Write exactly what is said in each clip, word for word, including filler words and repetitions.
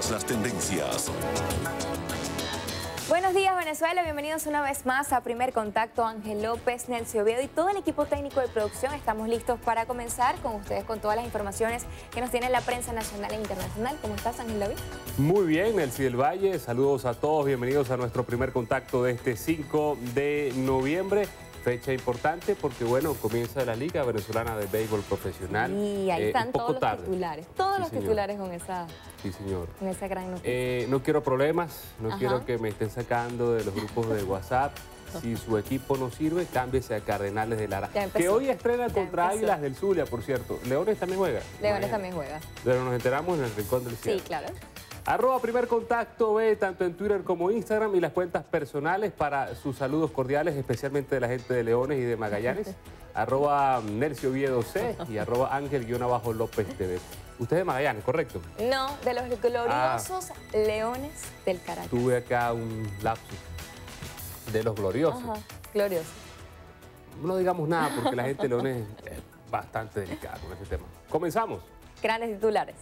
todas las tendencias. Buenos días, Venezuela. Bienvenidos una vez más a Primer Contacto. Ángel López, Nelcy Oviedo y todo el equipo técnico de producción. Estamos listos para comenzar con ustedes con todas las informaciones que nos tiene la prensa nacional e internacional. ¿Cómo estás, Ángel David? Muy bien, Nelcy del Valle. Saludos a todos. Bienvenidos a nuestro Primer Contacto de este cinco de noviembre. Fecha importante porque, bueno, comienza la Liga Venezolana de Béisbol Profesional. Y ahí eh, están todos los tarde. titulares. Todos Sí, los señor. titulares con esa, Sí, señor. con esa gran noticia. Eh, no quiero problemas, no Ajá. quiero que me estén sacando de los grupos de WhatsApp. Si su equipo no sirve, cámbiese a Cardenales de Lara. Ya empezó. Que hoy estrena Ya contra empezó. Águilas del Zulia, por cierto. Leones también juega. Leones Mañana. también juega. Pero nos enteramos en el Rincón del Cielo. Sí, claro. Arroba Primer Contacto B, tanto en Twitter como Instagram, y las cuentas personales para sus saludos cordiales, especialmente de la gente de Leones y de Magallanes. Arroba Nelcy Oviedo C y arroba Ángel-López T V. Usted es de Magallanes, ¿correcto? No, de los gloriosos Leones del Caracas. Tuve acá un lapsus de los gloriosos. Ajá, glorioso. No digamos nada porque la gente de Leones es bastante delicada con ese tema. Comenzamos. Grandes titulares.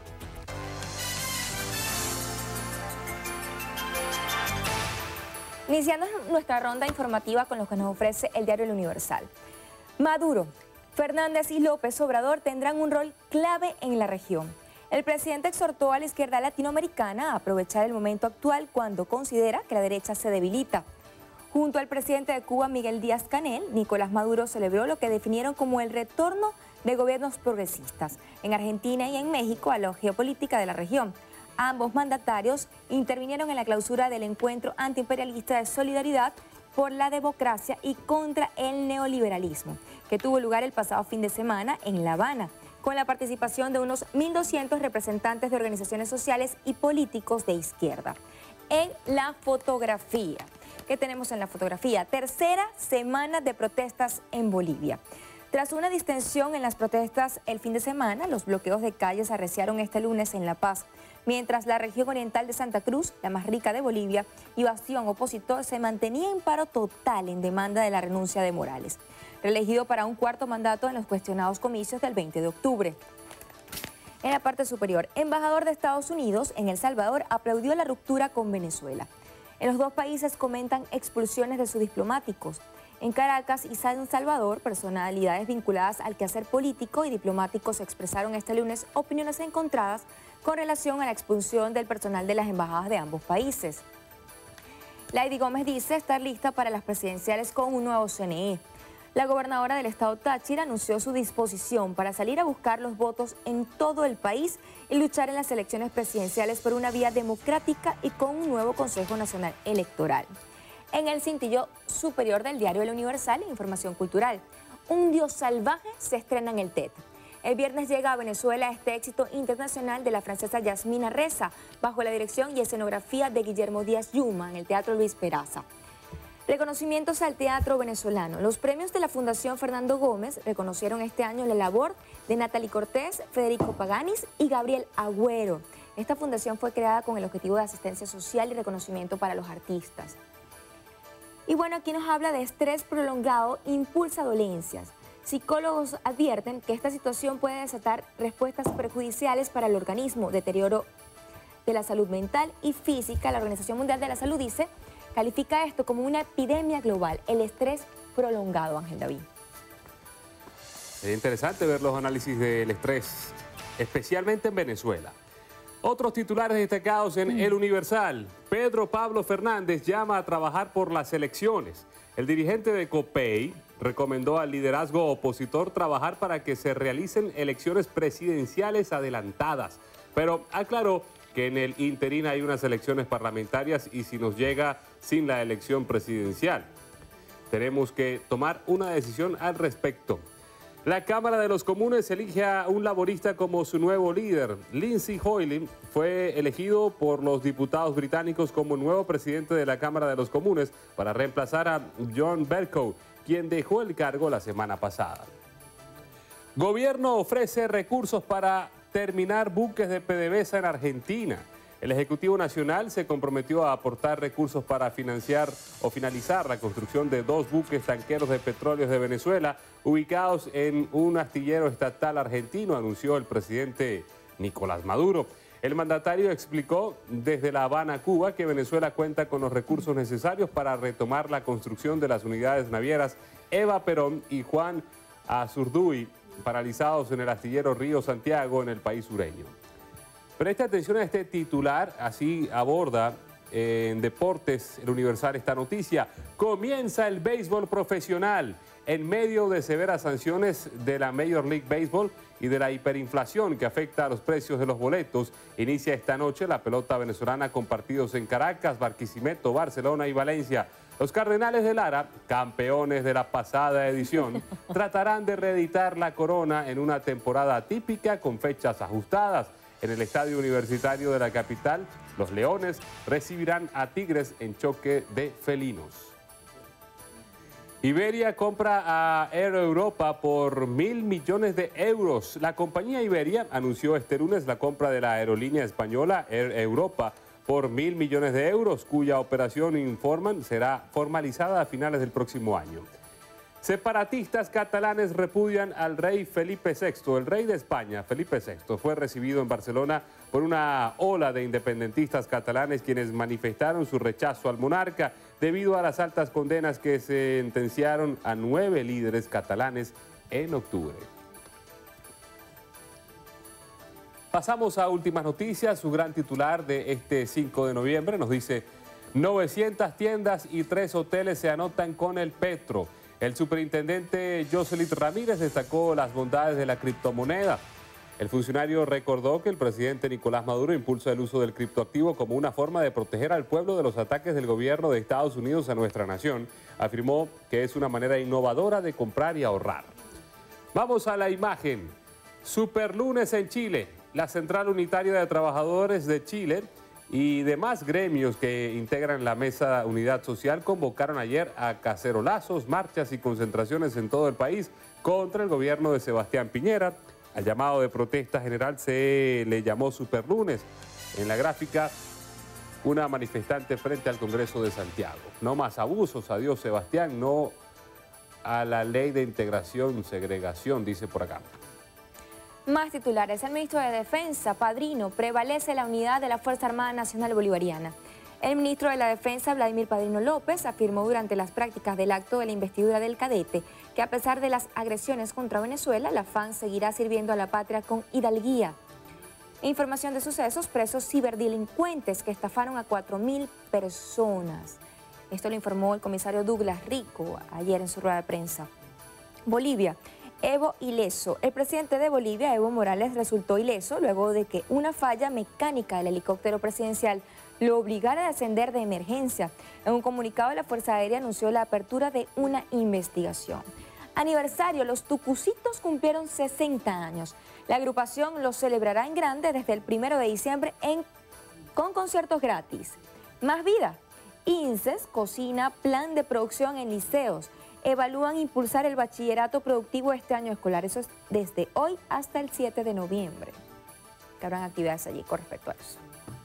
Iniciando nuestra ronda informativa con lo que nos ofrece el diario El Universal. Maduro, Fernández y López Obrador tendrán un rol clave en la región. El presidente exhortó a la izquierda latinoamericana a aprovechar el momento actual cuando considera que la derecha se debilita. Junto al presidente de Cuba, Miguel Díaz-Canel, Nicolás Maduro celebró lo que definieron como el retorno de gobiernos progresistas en Argentina y en México a la geopolítica de la región. Ambos mandatarios intervinieron en la clausura del encuentro antiimperialista de solidaridad por la democracia y contra el neoliberalismo, que tuvo lugar el pasado fin de semana en La Habana, con la participación de unos mil doscientos representantes de organizaciones sociales y políticos de izquierda. En la fotografía, ¿qué tenemos en la fotografía? Tercera semana de protestas en Bolivia. Tras una distensión en las protestas el fin de semana, los bloqueos de calles arreciaron este lunes en La Paz, mientras la región oriental de Santa Cruz, la más rica de Bolivia, y bastión opositor se mantenía en paro total en demanda de la renuncia de Morales, reelegido para un cuarto mandato en los cuestionados comicios del veinte de octubre. En la parte superior, embajador de Estados Unidos en El Salvador aplaudió la ruptura con Venezuela. En los dos países comentan expulsiones de sus diplomáticos. En Caracas y San Salvador, personalidades vinculadas al quehacer político y diplomáticos expresaron este lunes opiniones encontradas con relación a la expulsión del personal de las embajadas de ambos países. Lady Gómez dice estar lista para las presidenciales con un nuevo C N E. La gobernadora del estado Táchira anunció su disposición para salir a buscar los votos en todo el país y luchar en las elecciones presidenciales por una vía democrática y con un nuevo Consejo Nacional Electoral. En el cintillo superior del diario El Universal, información cultural. Un Dios salvaje se estrena en el T E D. El viernes llega a Venezuela este éxito internacional de la francesa Yasmina Reza, bajo la dirección y escenografía de Guillermo Díaz Yuma en el Teatro Luis Peraza. Reconocimientos al teatro venezolano. Los premios de la Fundación Fernando Gómez reconocieron este año la labor de Natalie Cortés, Federico Paganis y Gabriel Agüero. Esta fundación fue creada con el objetivo de asistencia social y reconocimiento para los artistas. Y bueno, aquí nos habla de estrés prolongado impulsa dolencias. Psicólogos advierten que esta situación puede desatar respuestas perjudiciales para el organismo, deterioro de la salud mental y física. La Organización Mundial de la Salud dice, califica esto como una epidemia global, el estrés prolongado, Ángel David. Es interesante ver los análisis del estrés, especialmente en Venezuela. Otros titulares destacados en El Universal. Pedro Pablo Fernández llama a trabajar por las elecciones. El dirigente de COPEI recomendó al liderazgo opositor trabajar para que se realicen elecciones presidenciales adelantadas, pero aclaró que en el interín hay unas elecciones parlamentarias y si nos llega sin la elección presidencial, tenemos que tomar una decisión al respecto. La Cámara de los Comunes elige a un laborista como su nuevo líder. Lindsay Hoyle fue elegido por los diputados británicos como nuevo presidente de la Cámara de los Comunes para reemplazar a John Bercow, quien dejó el cargo la semana pasada. Gobierno ofrece recursos para terminar buques de PDVSA en Argentina. El Ejecutivo Nacional se comprometió a aportar recursos para financiar o finalizar la construcción de dos buques tanqueros de petróleos de Venezuela ubicados en un astillero estatal argentino, anunció el presidente Nicolás Maduro. El mandatario explicó desde La Habana, Cuba, que Venezuela cuenta con los recursos necesarios para retomar la construcción de las unidades navieras Eva Perón y Juan Azurduy, paralizados en el astillero Río Santiago en el país sureño. Preste atención a este titular, así aborda en Deportes El Universal esta noticia. Comienza el béisbol profesional. En medio de severas sanciones de la Major League Baseball y de la hiperinflación que afecta a los precios de los boletos, inicia esta noche la pelota venezolana con partidos en Caracas, Barquisimeto, Barcelona y Valencia. Los Cardenales de Lara, campeones de la pasada edición, tratarán de reeditar la corona en una temporada atípica con fechas ajustadas. En el estadio universitario de la capital, los Leones recibirán a Tigres en choque de felinos. Iberia compra a Air Europa por mil millones de euros. La compañía Iberia anunció este lunes la compra de la aerolínea española Air Europa por mil millones de euros, cuya operación, informan, será formalizada a finales del próximo año. Separatistas catalanes repudian al rey Felipe sexto. El rey de España, Felipe sexto, fue recibido en Barcelona por una ola de independentistas catalanes quienes manifestaron su rechazo al monarca debido a las altas condenas que sentenciaron a nueve líderes catalanes en octubre. Pasamos a últimas noticias. Su gran titular de este cinco de noviembre nos dice: novecientas tiendas y tres hoteles se anotan con el Petro. El superintendente Jocelit Ramírez destacó las bondades de la criptomoneda. El funcionario recordó que el presidente Nicolás Maduro impulsa el uso del criptoactivo como una forma de proteger al pueblo de los ataques del gobierno de Estados Unidos a nuestra nación. Afirmó que es una manera innovadora de comprar y ahorrar. Vamos a la imagen. Superlunes en Chile. La Central Unitaria de Trabajadores de Chile y demás gremios que integran la Mesa Unidad Social convocaron ayer a cacerolazos, marchas y concentraciones en todo el país contra el gobierno de Sebastián Piñera. Al llamado de protesta general se le llamó Superlunes. En la gráfica, una manifestante frente al Congreso de Santiago. No más abusos, adiós Sebastián, no a la ley de integración, segregación, dice por acá. Más titulares. El ministro de Defensa, Padrino, prevalece la unidad de la Fuerza Armada Nacional Bolivariana. El ministro de la Defensa, Vladimir Padrino López, afirmó durante las prácticas del acto de la investidura del cadete que a pesar de las agresiones contra Venezuela, la F A N seguirá sirviendo a la patria con hidalguía. Información de sucesos: presos ciberdelincuentes que estafaron a cuatro mil personas. Esto lo informó el comisario Douglas Rico ayer en su rueda de prensa. Bolivia. Evo ileso. El presidente de Bolivia, Evo Morales, resultó ileso luego de que una falla mecánica del helicóptero presidencial lo obligara a descender de emergencia. En un comunicado, la Fuerza Aérea anunció la apertura de una investigación. Aniversario, los Tucucitos cumplieron sesenta años. La agrupación los celebrará en grande desde el primero de diciembre en, con conciertos gratis. Más vida. INSES cocina plan de producción en liceos. Evalúan impulsar el bachillerato productivo este año escolar. Eso es desde hoy hasta el siete de noviembre. Que habrán actividades allí con respecto a eso.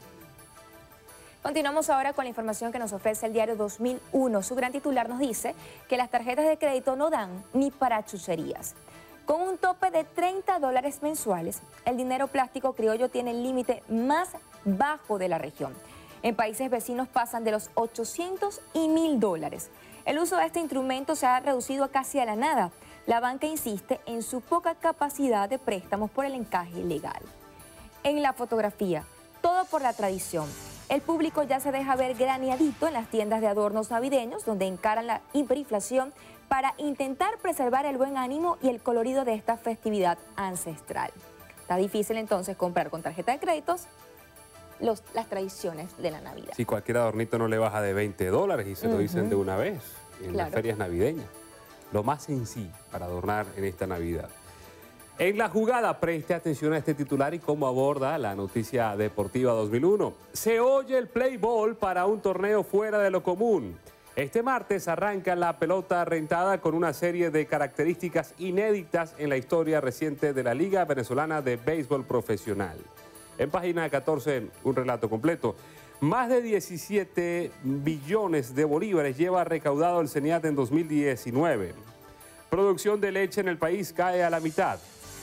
Continuamos ahora con la información que nos ofrece el diario dos mil uno. Su gran titular nos dice que las tarjetas de crédito no dan ni para chucherías. Con un tope de treinta dólares mensuales, el dinero plástico criollo tiene el límite más bajo de la región. En países vecinos pasan de los ochocientos y mil dólares. El uso de este instrumento se ha reducido a casi a la nada. La banca insiste en su poca capacidad de préstamos por el encaje legal. En la fotografía, todo por la tradición. El público ya se deja ver graneadito en las tiendas de adornos navideños, donde encaran la hiperinflación para intentar preservar el buen ánimo y el colorido de esta festividad ancestral. Está difícil entonces comprar con tarjeta de créditos Los, las tradiciones de la Navidad. Sí, cualquier adornito no le baja de veinte dólares y se lo uh-huh. dicen de una vez en claro. las ferias navideñas. Lo más sencillo para adornar en esta Navidad. En la jugada, preste atención a este titular y cómo aborda la noticia deportiva dos mil uno. Se oye el play ball para un torneo fuera de lo común. Este martes arranca la pelota rentada con una serie de características inéditas en la historia reciente de la Liga Venezolana de Béisbol Profesional. En página catorce, un relato completo. Más de diecisiete billones de bolívares lleva recaudado el CENIAT en dos mil diecinueve. Producción de leche en el país cae a la mitad.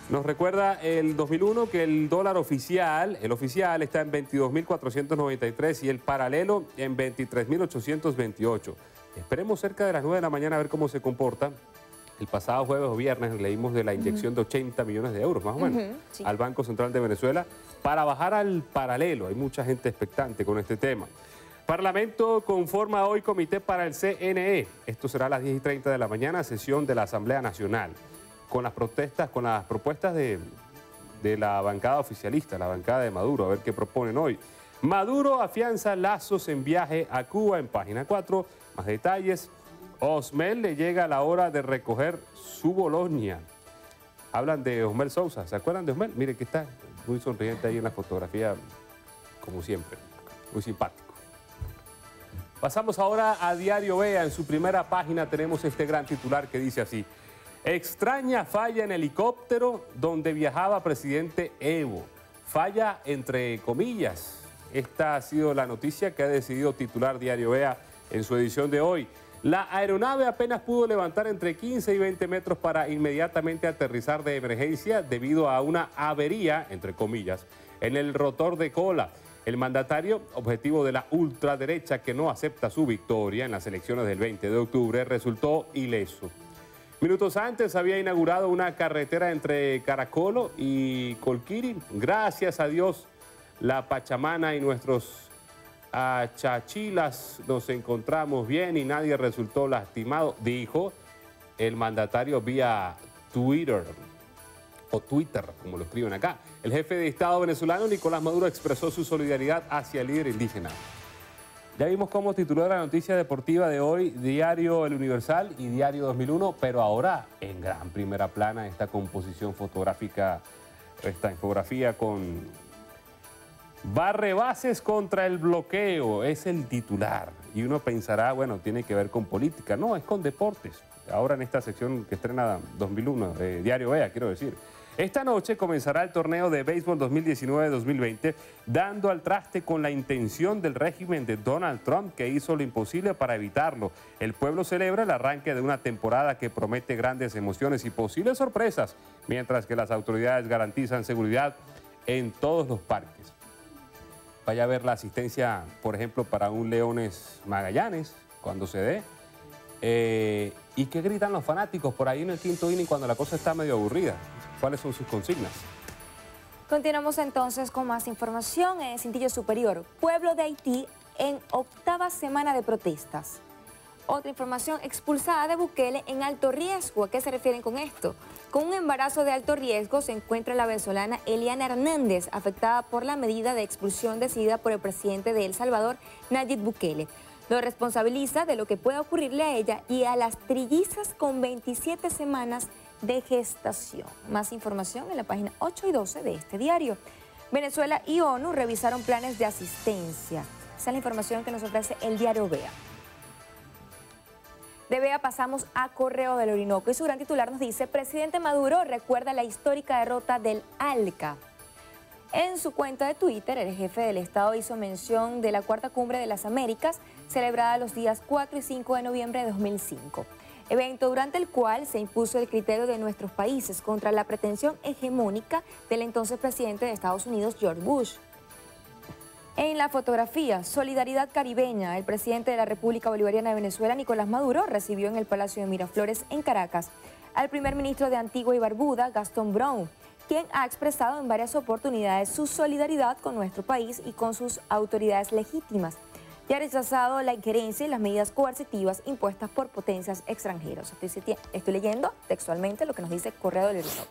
Nos recuerda el dos mil uno que el dólar oficial, el oficial está en veintidós mil cuatrocientos noventa y tres y el paralelo en veintitrés mil ochocientos veintiocho. Esperemos cerca de las nueve de la mañana a ver cómo se comporta. El pasado jueves o viernes leímos de la inyección uh-huh. de ochenta millones de euros, más o menos, uh-huh, sí. al Banco Central de Venezuela para bajar al paralelo. Hay mucha gente expectante con este tema. Parlamento conforma hoy comité para el C N E. Esto será a las diez y treinta de la mañana, sesión de la Asamblea Nacional. Con las protestas, con las propuestas de, de la bancada oficialista, la bancada de Maduro, a ver qué proponen hoy. Maduro afianza lazos en viaje a Cuba en página cuatro. Más detalles. Osmel le llega la hora de recoger su Bolonia. Hablan de Osmel Sousa. ¿Se acuerdan de Osmel? Mire que está muy sonriente ahí en la fotografía, como siempre. Muy simpático. Pasamos ahora a Diario Vea. En su primera página tenemos este gran titular que dice así: extraña falla en helicóptero donde viajaba presidente Evo. Falla entre comillas. Esta ha sido la noticia que ha decidido titular Diario Vea en su edición de hoy. La aeronave apenas pudo levantar entre quince y veinte metros para inmediatamente aterrizar de emergencia debido a una avería, entre comillas, en el rotor de cola. El mandatario, objetivo de la ultraderecha que no acepta su victoria en las elecciones del veinte de octubre, resultó ileso. Minutos antes había inaugurado una carretera entre Caracolo y Colquiri. Gracias a Dios, la Pachamana y nuestros achachilas nos encontramos bien y nadie resultó lastimado, dijo el mandatario vía Twitter, o Twitter, como lo escriben acá. El jefe de Estado venezolano, Nicolás Maduro, expresó su solidaridad hacia el líder indígena. Ya vimos cómo tituló la noticia deportiva de hoy, Diario El Universal y Diario dos mil uno, pero ahora en gran primera plana esta composición fotográfica, esta infografía con barre bases contra el bloqueo, es el titular. Y uno pensará, bueno, tiene que ver con política. No, es con deportes. Ahora en esta sección que estrena dos mil uno, eh, Diario Vea, quiero decir. Esta noche comenzará el torneo de béisbol dos mil diecinueve dos mil veinte, dando al traste con la intención del régimen de Donald Trump, que hizo lo imposible para evitarlo. El pueblo celebra el arranque de una temporada que promete grandes emociones y posibles sorpresas, mientras que las autoridades garantizan seguridad en todos los parques. Vaya a ver la asistencia, por ejemplo, para un Leones Magallanes, cuando se dé. Eh, ¿Y qué gritan los fanáticos por ahí en el quinto inning cuando la cosa está medio aburrida? ¿Cuáles son sus consignas? Continuamos entonces con más información en el Cintillo Superior. Pueblo de Haití en octava semana de protestas. Otra información, expulsada de Bukele en alto riesgo. ¿A qué se refieren con esto? Con un embarazo de alto riesgo se encuentra la venezolana Eliana Hernández, afectada por la medida de expulsión decidida por el presidente de El Salvador, Nayib Bukele. Lo responsabiliza de lo que pueda ocurrirle a ella y a las trillizas con veintisiete semanas de gestación. Más información en la página ocho y doce de este diario. Venezuela y ONU revisaron planes de asistencia. Esa es la información que nos ofrece el diario Vea. De Vea pasamos a Correo del Orinoco y su gran titular nos dice: presidente Maduro recuerda la histórica derrota del ALCA. En su cuenta de Twitter, el jefe del Estado hizo mención de la Cuarta Cumbre de las Américas, celebrada los días cuatro y cinco de noviembre de dos mil cinco. Evento durante el cual se impuso el criterio de nuestros países contra la pretensión hegemónica del entonces presidente de Estados Unidos, George Bush. En la fotografía, Solidaridad Caribeña, el presidente de la República Bolivariana de Venezuela, Nicolás Maduro, recibió en el Palacio de Miraflores, en Caracas, al primer ministro de Antigua y Barbuda, Gastón Brown, quien ha expresado en varias oportunidades su solidaridad con nuestro país y con sus autoridades legítimas, y ha rechazado la injerencia y las medidas coercitivas impuestas por potencias extranjeras. Estoy, estoy leyendo textualmente lo que nos dice Correo del Orinoco.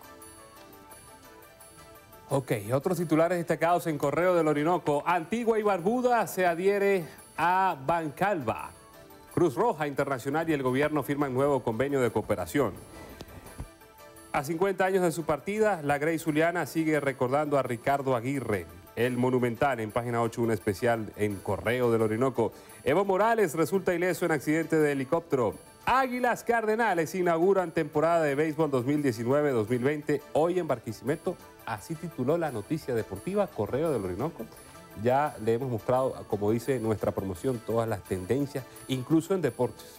Ok, otros titulares destacados en Correo del Orinoco. Antigua y Barbuda se adhiere a Bancalva. Cruz Roja Internacional y el gobierno firman nuevo convenio de cooperación. A cincuenta años de su partida, la Grey Zuliana sigue recordando a Ricardo Aguirre. El Monumental, en página ocho, un especial en Correo del Orinoco. Evo Morales resulta ileso en accidente de helicóptero. Águilas Cardenales inauguran temporada de béisbol dos mil diecinueve dos mil veinte hoy en Barquisimeto. Así tituló la noticia deportiva Correo del Orinoco. Ya le hemos mostrado, como dice nuestra promoción, todas las tendencias, incluso en deportes.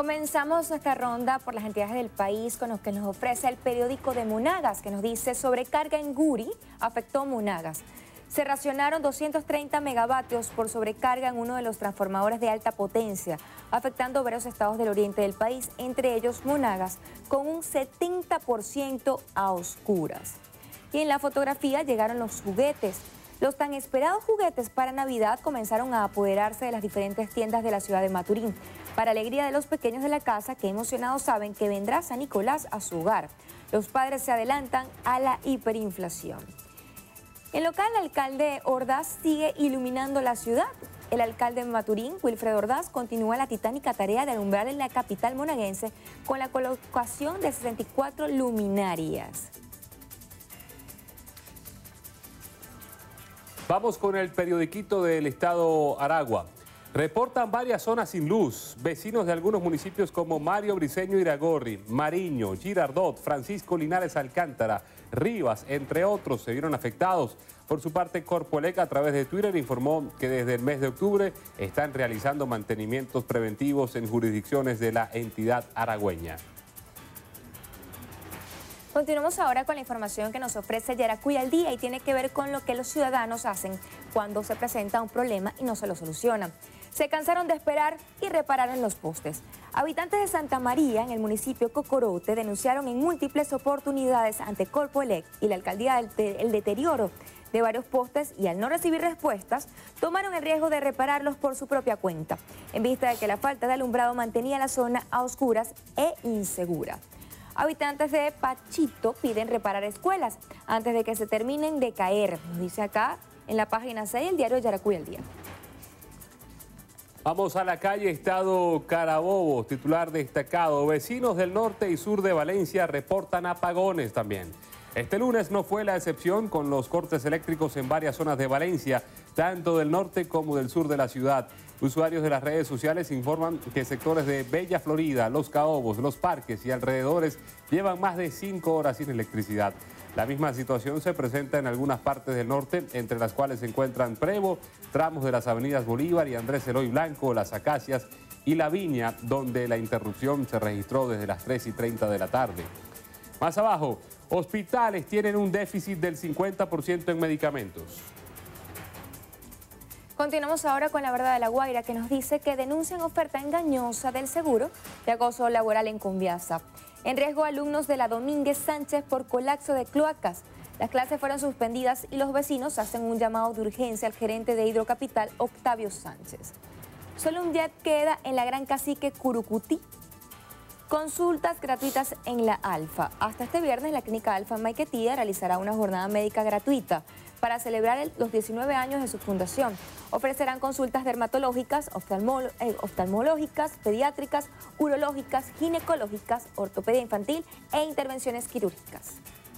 Comenzamos nuestra ronda por las entidades del país con lo que nos ofrece el periódico de Monagas, que nos dice sobrecarga en Guri afectó Monagas. Se racionaron doscientos treinta megavatios por sobrecarga en uno de los transformadores de alta potencia, afectando varios estados del oriente del país, entre ellos Monagas, con un setenta por ciento a oscuras. Y en la fotografía llegaron los juguetes. Los tan esperados juguetes para Navidad comenzaron a apoderarse de las diferentes tiendas de la ciudad de Maturín, para alegría de los pequeños de la casa que emocionados saben que vendrá San Nicolás a su hogar. Los padres se adelantan a la hiperinflación. En local, el alcalde Ordaz sigue iluminando la ciudad. El alcalde de Maturín, Wilfredo Ordaz, continúa la titánica tarea de alumbrar en la capital monaguense con la colocación de sesenta y cuatro luminarias. Vamos con el periodiquito del estado Aragua. Reportan varias zonas sin luz. Vecinos de algunos municipios como Mario Briceño Iragorri, Mariño, Girardot, Francisco Linares Alcántara, Rivas, entre otros, se vieron afectados. Por su parte, Corpoelec, a través de Twitter, informó que desde el mes de octubre están realizando mantenimientos preventivos en jurisdicciones de la entidad aragüeña. Continuamos ahora con la información que nos ofrece Yaracuy al día y tiene que ver con lo que los ciudadanos hacen cuando se presenta un problema y no se lo solucionan. Se cansaron de esperar y repararon los postes. Habitantes de Santa María, en el municipio Cocorote, denunciaron en múltiples oportunidades ante Corpoelec y la alcaldía el, el deterioro de varios postes y al no recibir respuestas, tomaron el riesgo de repararlos por su propia cuenta, en vista de que la falta de alumbrado mantenía la zona a oscuras e insegura. Habitantes de Pachito piden reparar escuelas antes de que se terminen de caer, nos dice acá en la página seis del diario Yaracuy al día. Vamos a la calle Estado Carabobo, titular destacado. Vecinos del norte y sur de Valencia reportan apagones también. Este lunes no fue la excepción con los cortes eléctricos en varias zonas de Valencia, tanto del norte como del sur de la ciudad. Usuarios de las redes sociales informan que sectores de Bella Florida, Los Caobos, Los Parques y alrededores llevan más de cinco horas sin electricidad. La misma situación se presenta en algunas partes del norte, entre las cuales se encuentran Prevo, tramos de las avenidas Bolívar y Andrés Eloy Blanco, Las Acacias y La Viña, donde la interrupción se registró desde las tres y treinta de la tarde. Más abajo, hospitales tienen un déficit del cincuenta por ciento en medicamentos. Continuamos ahora con la verdad de La Guaira, que nos dice que denuncian oferta engañosa del seguro de acoso laboral en Conviasa. En riesgo alumnos de la Domínguez Sánchez por colapso de cloacas. Las clases fueron suspendidas y los vecinos hacen un llamado de urgencia al gerente de Hidrocapital, Octavio Sánchez. Solo un jet queda en la Gran Cacique Curucutí. Consultas gratuitas en la Alfa. Hasta este viernes la clínica Alfa en Maiquetía realizará una jornada médica gratuita para celebrar el, los diecinueve años de su fundación. Ofrecerán consultas dermatológicas, oftalmolo, eh, oftalmológicas, pediátricas, urológicas, ginecológicas, ortopedia infantil e intervenciones quirúrgicas.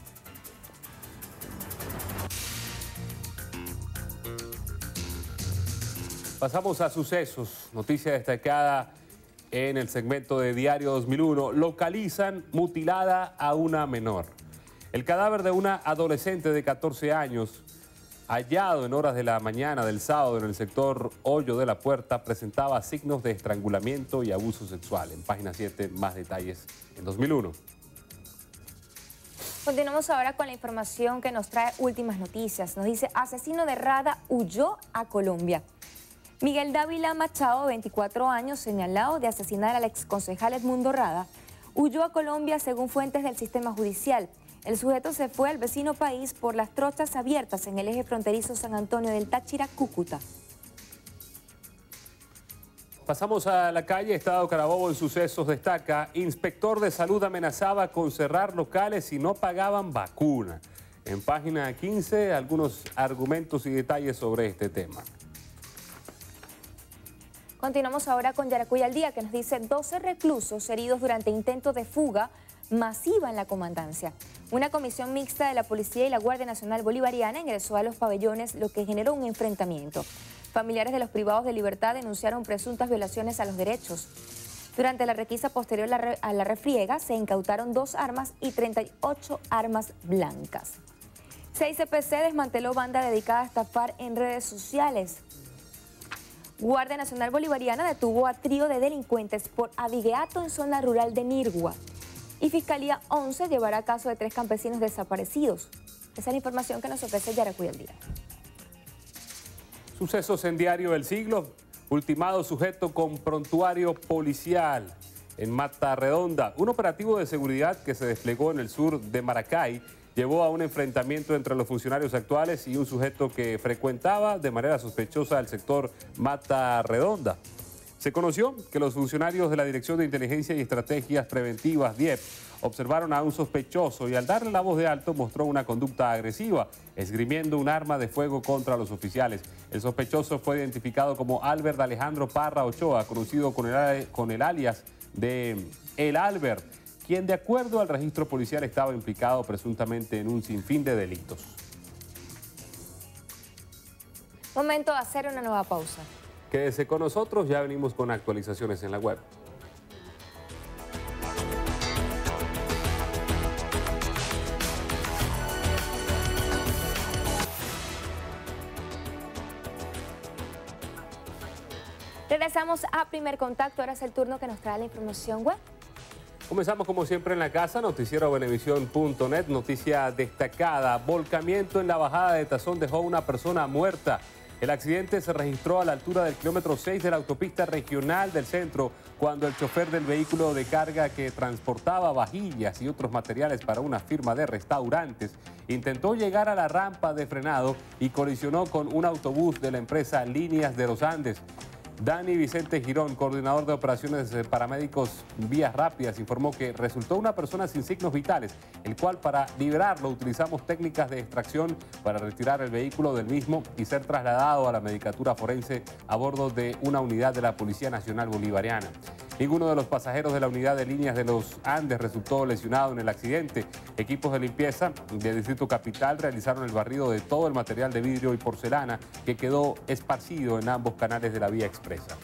Pasamos a sucesos. Noticia destacada en el segmento de Diario dos mil uno. Localizan mutilada a una menor. El cadáver de una adolescente de catorce años, hallado en horas de la mañana del sábado en el sector Hoyo de la Puerta, presentaba signos de estrangulamiento y abuso sexual. En página siete, más detalles en dos mil uno. Continuamos ahora con la información que nos trae últimas noticias. Nos dice, asesino de Rada huyó a Colombia. Miguel Dávila Machado, veinticuatro años, señalado de asesinar al exconcejal Edmundo Rada, huyó a Colombia según fuentes del sistema judicial. El sujeto se fue al vecino país por las trochas abiertas en el eje fronterizo San Antonio del Táchira-Cúcuta. Pasamos a la calle Estado Carabobo. En sucesos destaca, inspector de salud amenazaba con cerrar locales si no pagaban vacuna. En página quince, algunos argumentos y detalles sobre este tema. Continuamos ahora con Yaracuy al día, que nos dice doce reclusos heridos durante intento de fuga masiva en la comandancia. Una comisión mixta de la Policía y la Guardia Nacional Bolivariana ingresó a los pabellones, lo que generó un enfrentamiento. Familiares de los privados de libertad denunciaron presuntas violaciones a los derechos. Durante la requisa posterior a la refriega se incautaron dos armas y treinta y ocho armas blancas. seis C P C desmanteló banda dedicada a estafar en redes sociales. Guardia Nacional Bolivariana detuvo a trío de delincuentes por avigueato en zona rural de Nirgua. Y Fiscalía once llevará caso de tres campesinos desaparecidos. Esa es la información que nos ofrece Yaracuy al Día. Sucesos en Diario El Siglo. Ultimado sujeto con prontuario policial en Mata Redonda. Un operativo de seguridad que se desplegó en el sur de Maracay llevó a un enfrentamiento entre los funcionarios actuales y un sujeto que frecuentaba de manera sospechosa el sector Mata Redonda. Se conoció que los funcionarios de la Dirección de Inteligencia y Estrategias Preventivas, D I E P, observaron a un sospechoso y al darle la voz de alto mostró una conducta agresiva, esgrimiendo un arma de fuego contra los oficiales. El sospechoso fue identificado como Albert Alejandro Parra Ochoa, conocido con el, con el alias de El Albert, quien de acuerdo al registro policial estaba implicado presuntamente en un sinfín de delitos. Momento de hacer una nueva pausa. Quédese con nosotros, ya venimos con actualizaciones en la web. Regresamos a Primer Contacto, ahora es el turno que nos trae la información web. Comenzamos como siempre en la casa, noticiero venevisión punto net, noticia destacada, volcamiento en la bajada de Tazón dejó una persona muerta. El accidente se registró a la altura del kilómetro seis de la autopista regional del centro, cuando el chofer del vehículo de carga que transportaba vajillas y otros materiales para una firma de restaurantes intentó llegar a la rampa de frenado y colisionó con un autobús de la empresa Líneas de los Andes. Dani Vicente Girón, coordinador de operaciones de paramédicos Vías Rápidas, informó que resultó una persona sin signos vitales, el cual para liberarlo utilizamos técnicas de extracción para retirar el vehículo del mismo y ser trasladado a la medicatura forense a bordo de una unidad de la Policía Nacional Bolivariana. Ninguno de los pasajeros de la unidad de Líneas de los Andes resultó lesionado en el accidente. Equipos de limpieza del Distrito Capital realizaron el barrido de todo el material de vidrio y porcelana que quedó esparcido en ambos canales de la vía expresa.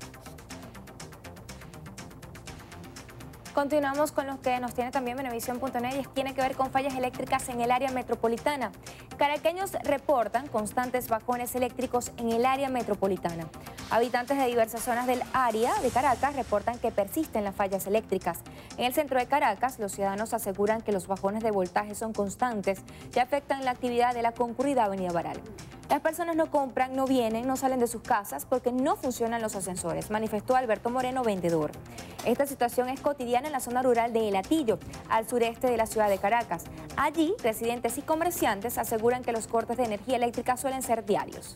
Continuamos con los que nos tiene también venevisión punto net y tiene que ver con fallas eléctricas en el área metropolitana. Caraqueños reportan constantes bajones eléctricos en el área metropolitana. Habitantes de diversas zonas del área de Caracas reportan que persisten las fallas eléctricas. En el centro de Caracas, los ciudadanos aseguran que los bajones de voltaje son constantes y afectan la actividad de la concurrida Avenida Baral. Las personas no compran, no vienen, no salen de sus casas porque no funcionan los ascensores, manifestó Alberto Moreno, vendedor. Esta situación es cotidiana en la zona rural de El Hatillo, al sureste de la ciudad de Caracas. Allí, residentes y comerciantes aseguran que los cortes de energía eléctrica suelen ser diarios.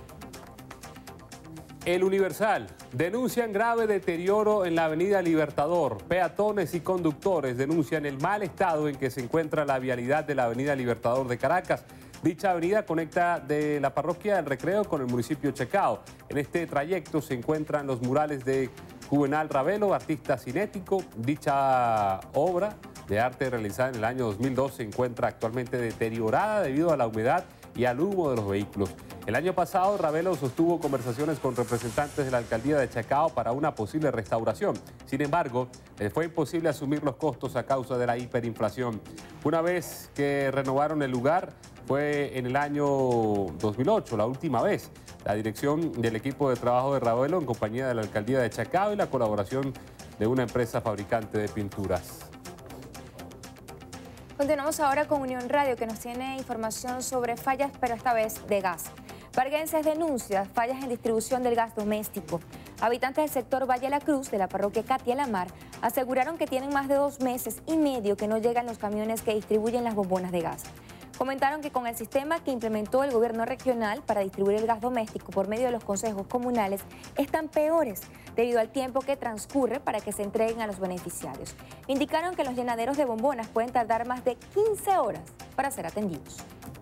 El Universal. Denuncian grave deterioro en la avenida Libertador. Peatones y conductores denuncian el mal estado en que se encuentra la vialidad de la avenida Libertador de Caracas. Dicha avenida conecta de la parroquia del Recreo con el municipio Chacao. En este trayecto se encuentran los murales de Juvenal Ravelo, artista cinético. Dicha obra de arte realizada en el año dos mil dos se encuentra actualmente deteriorada debido a la humedad y al humo de los vehículos. El año pasado, Ravelo sostuvo conversaciones con representantes de la alcaldía de Chacao para una posible restauración. Sin embargo, les fue imposible asumir los costos a causa de la hiperinflación. Una vez que renovaron el lugar, fue en el año dos mil ocho, la última vez. La dirección del equipo de trabajo de Ravelo en compañía de la alcaldía de Chacao y la colaboración de una empresa fabricante de pinturas. Continuamos ahora con Unión Radio, que nos tiene información sobre fallas, pero esta vez de gas. Parguenses denuncia fallas en distribución del gas doméstico. Habitantes del sector Valle La Cruz, de la parroquia Katia Lamar, aseguraron que tienen más de dos meses y medio que no llegan los camiones que distribuyen las bombonas de gas. Comentaron que con el sistema que implementó el gobierno regional para distribuir el gas doméstico por medio de los consejos comunales están peores debido al tiempo que transcurre para que se entreguen a los beneficiarios. Indicaron que los llenaderos de bombonas pueden tardar más de quince horas para ser atendidos.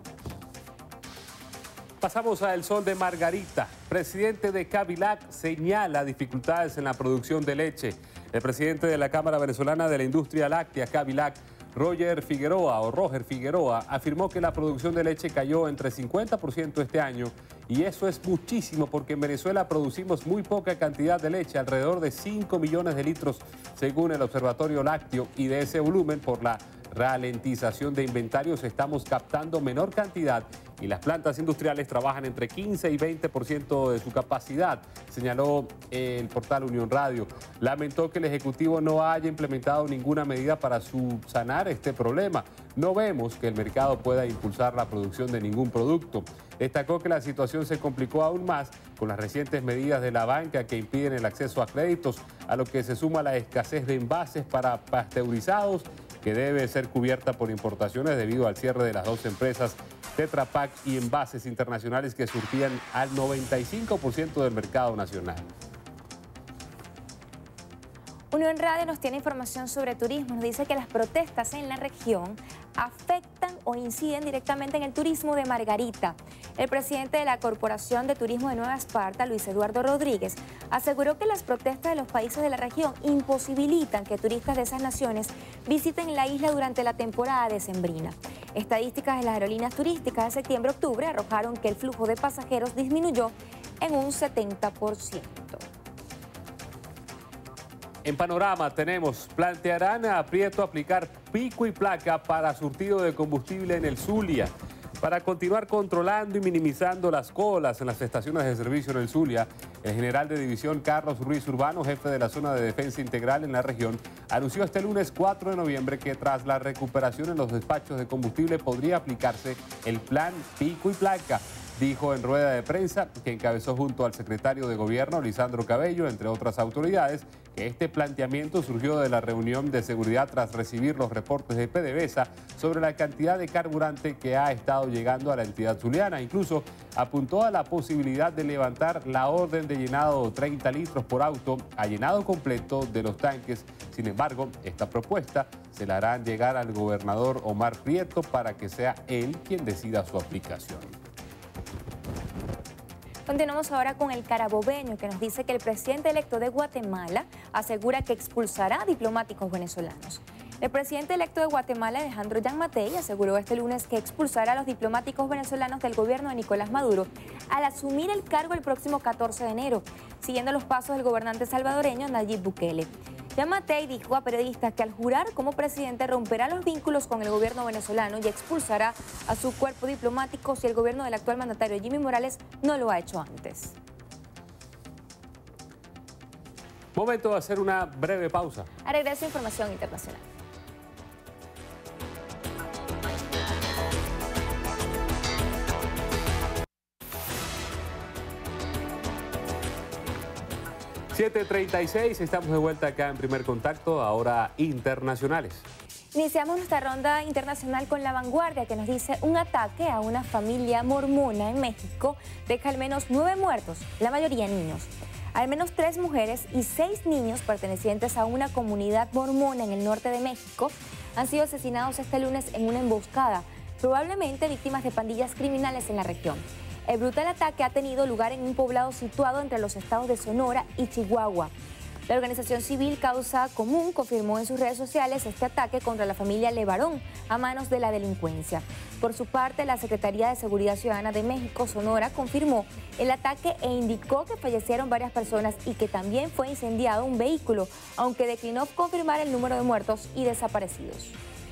Pasamos a El Sol de Margarita. Presidente de Cabilac señala dificultades en la producción de leche. El presidente de la Cámara Venezolana de la Industria Láctea, Cabilac, Roger Figueroa o Roger Figueroa, afirmó que la producción de leche cayó entre cincuenta por ciento este año y eso es muchísimo porque en Venezuela producimos muy poca cantidad de leche, alrededor de cinco millones de litros según el Observatorio Lácteo, y de ese volumen por la ralentización de inventarios, estamos captando menor cantidad y las plantas industriales trabajan entre quince y veinte por ciento de su capacidad, señaló el portal Unión Radio. Lamentó que el Ejecutivo no haya implementado ninguna medida para subsanar este problema. No vemos que el mercado pueda impulsar la producción de ningún producto. Destacó que la situación se complicó aún más con las recientes medidas de la banca que impiden el acceso a créditos, a lo que se suma la escasez de envases para pasteurizados, que debe ser cubierta por importaciones debido al cierre de las dos empresas Tetra Pak y Envases Internacionales que surtían al noventa y cinco por ciento del mercado nacional. Unión Radio nos tiene información sobre turismo. Nos dice que las protestas en la región afectan o inciden directamente en el turismo de Margarita. El presidente de la Corporación de Turismo de Nueva Esparta, Luis Eduardo Rodríguez, aseguró que las protestas de los países de la región imposibilitan que turistas de esas naciones visiten la isla durante la temporada decembrina. Estadísticas de las aerolíneas turísticas de septiembre-octubre arrojaron que el flujo de pasajeros disminuyó en un setenta por ciento. En Panorama tenemos, plantearán a Prieto aplicar pico y placa para surtido de combustible en el Zulia. Para continuar controlando y minimizando las colas en las estaciones de servicio en el Zulia, el general de división Carlos Ruiz Urbano, jefe de la zona de defensa integral en la región, anunció este lunes cuatro de noviembre que tras la recuperación en los despachos de combustible podría aplicarse el plan pico y placa. Dijo en rueda de prensa, que encabezó junto al secretario de Gobierno, Lisandro Cabello, entre otras autoridades, que este planteamiento surgió de la reunión de seguridad tras recibir los reportes de PDVSA sobre la cantidad de carburante que ha estado llegando a la entidad zuliana. Incluso apuntó a la posibilidad de levantar la orden de llenado treinta litros por auto a llenado completo de los tanques. Sin embargo, esta propuesta se la harán llegar al gobernador Omar Prieto para que sea él quien decida su aplicación. Continuamos ahora con el carabobeño, que nos dice que el presidente electo de Guatemala asegura que expulsará a diplomáticos venezolanos. El presidente electo de Guatemala, Alejandro Gianmattei, aseguró este lunes que expulsará a los diplomáticos venezolanos del gobierno de Nicolás Maduro al asumir el cargo el próximo catorce de enero, siguiendo los pasos del gobernante salvadoreño Nayib Bukele. Gianmattei dijo a periodistas que al jurar como presidente romperá los vínculos con el gobierno venezolano y expulsará a su cuerpo diplomático si el gobierno del actual mandatario Jimmy Morales no lo ha hecho antes. Momento de hacer una breve pausa. A regreso, información internacional. siete treinta y seis, estamos de vuelta acá en Primer Contacto, ahora internacionales. Iniciamos nuestra ronda internacional con La Vanguardia, que nos dice un ataque a una familia mormona en México deja al menos nueve muertos, la mayoría niños. Al menos tres mujeres y seis niños pertenecientes a una comunidad mormona en el norte de México han sido asesinados este lunes en una emboscada, probablemente víctimas de pandillas criminales en la región. El brutal ataque ha tenido lugar en un poblado situado entre los estados de Sonora y Chihuahua. La organización civil Causa Común confirmó en sus redes sociales este ataque contra la familia Levarón a manos de la delincuencia. Por su parte, la Secretaría de Seguridad Ciudadana de México, Sonora, confirmó el ataque e indicó que fallecieron varias personas y que también fue incendiado un vehículo, aunque declinó confirmar el número de muertos y desaparecidos.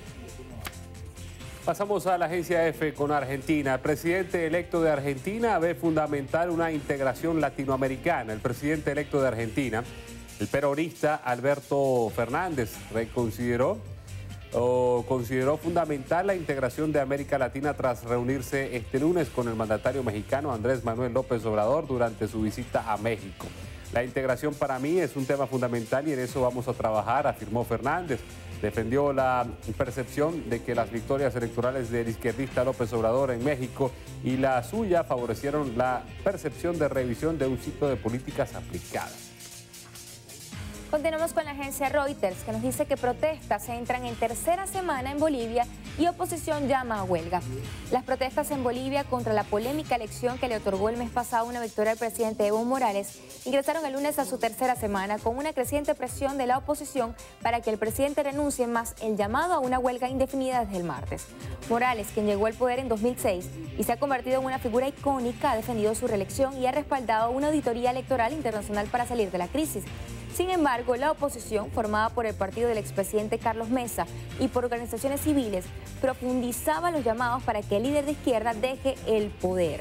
Pasamos a la agencia F con Argentina. El presidente electo de Argentina ve fundamental una integración latinoamericana. El presidente electo de Argentina, el peronista Alberto Fernández, reconsideró o consideró fundamental la integración de América Latina tras reunirse este lunes con el mandatario mexicano Andrés Manuel López Obrador durante su visita a México. La integración para mí es un tema fundamental y en eso vamos a trabajar, afirmó Fernández. Defendió la percepción de que las victorias electorales del izquierdista López Obrador en México y la suya favorecieron la percepción de revisión de un ciclo de políticas aplicadas. Continuamos con la agencia Reuters, que nos dice que protestas entran en tercera semana en Bolivia y oposición llama a huelga. Las protestas en Bolivia contra la polémica elección que le otorgó el mes pasado una victoria al presidente Evo Morales ingresaron el lunes a su tercera semana con una creciente presión de la oposición para que el presidente renuncie, más el llamado a una huelga indefinida desde el martes. Morales, quien llegó al poder en dos mil seis y se ha convertido en una figura icónica, ha defendido su reelección y ha respaldado una auditoría electoral internacional para salir de la crisis. Sin embargo, la oposición, formada por el partido del expresidente Carlos Mesa y por organizaciones civiles, profundizaba los llamados para que el líder de izquierda deje el poder.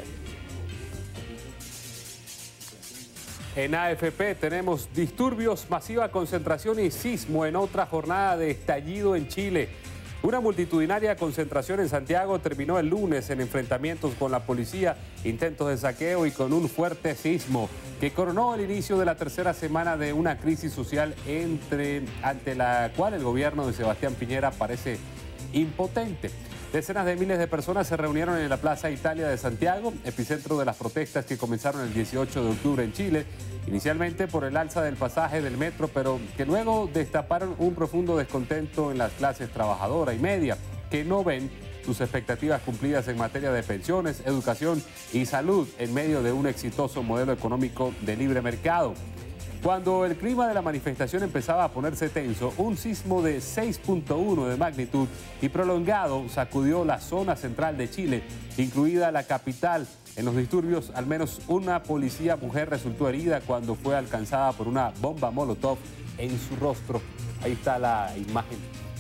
En A F P tenemos disturbios, masiva concentración y sismo en otra jornada de estallido en Chile. Una multitudinaria concentración en Santiago terminó el lunes en enfrentamientos con la policía, intentos de saqueo y con un fuerte sismo que coronó el inicio de la tercera semana de una crisis social entre, ante la cual el gobierno de Sebastián Piñera parece impotente. Decenas de miles de personas se reunieron en la Plaza Italia de Santiago, epicentro de las protestas que comenzaron el dieciocho de octubre en Chile, inicialmente por el alza del pasaje del metro, pero que luego destaparon un profundo descontento en las clases trabajadora y media, que no ven sus expectativas cumplidas en materia de pensiones, educación y salud en medio de un exitoso modelo económico de libre mercado. Cuando el clima de la manifestación empezaba a ponerse tenso, un sismo de seis punto uno de magnitud y prolongado sacudió la zona central de Chile, incluida la capital. En los disturbios, al menos una policía mujer resultó herida cuando fue alcanzada por una bomba molotov en su rostro. Ahí está la imagen.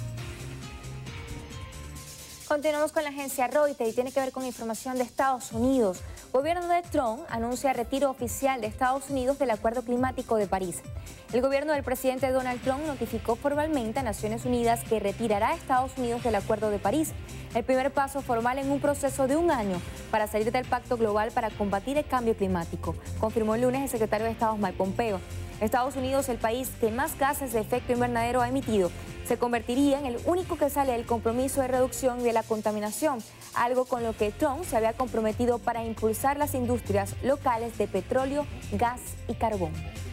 Continuamos con la agencia Reuters y tiene que ver con información de Estados Unidos. Gobierno de Trump anuncia retiro oficial de Estados Unidos del Acuerdo Climático de París. El gobierno del presidente Donald Trump notificó formalmente a Naciones Unidas que retirará a Estados Unidos del Acuerdo de París, el primer paso formal en un proceso de un año para salir del Pacto Global para combatir el cambio climático, confirmó el lunes el secretario de Estado Mike Pompeo. Estados Unidos, el país que más gases de efecto invernadero ha emitido, se convertiría en el único que sale del compromiso de reducción de la contaminación, algo con lo que Trump se había comprometido para impulsar las industrias locales de petróleo, gas y carbón.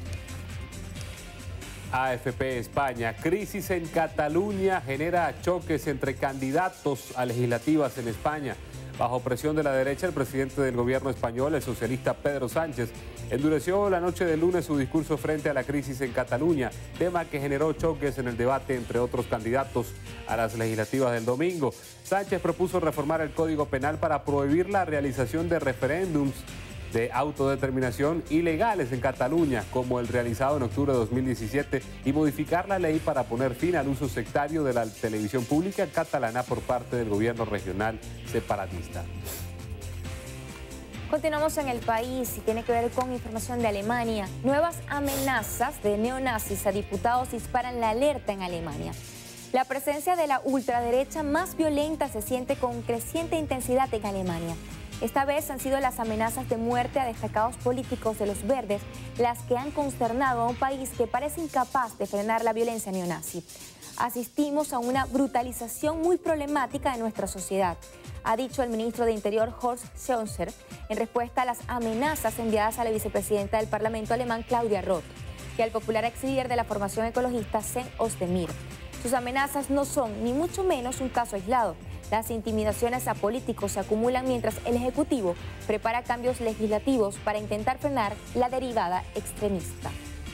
A F P España, crisis en Cataluña genera choques entre candidatos a legislativas en España. Bajo presión de la derecha, el presidente del gobierno español, el socialista Pedro Sánchez, endureció la noche del lunes su discurso frente a la crisis en Cataluña, tema que generó choques en el debate entre otros candidatos a las legislativas del domingo. Sánchez propuso reformar el Código Penal para prohibir la realización de referéndums de autodeterminación ilegales en Cataluña, como el realizado en octubre de dos mil diecisiete, y modificar la ley para poner fin al uso sectario de la televisión pública catalana por parte del gobierno regional separatista. Continuamos en el país y tiene que ver con información de Alemania. Nuevas amenazas de neonazis a diputados disparan la alerta en Alemania. La presencia de la ultraderecha más violenta se siente con creciente intensidad en Alemania. Esta vez han sido las amenazas de muerte a destacados políticos de los verdes las que han consternado a un país que parece incapaz de frenar la violencia neonazi. Asistimos a una brutalización muy problemática de nuestra sociedad, ha dicho el ministro de Interior Horst Seehofer en respuesta a las amenazas enviadas a la vicepresidenta del Parlamento alemán Claudia Roth y al popular ex líder de la formación ecologista Cem Özdemir. Sus amenazas no son ni mucho menos un caso aislado. Las intimidaciones a políticos se acumulan mientras el Ejecutivo prepara cambios legislativos para intentar frenar la derivada extremista.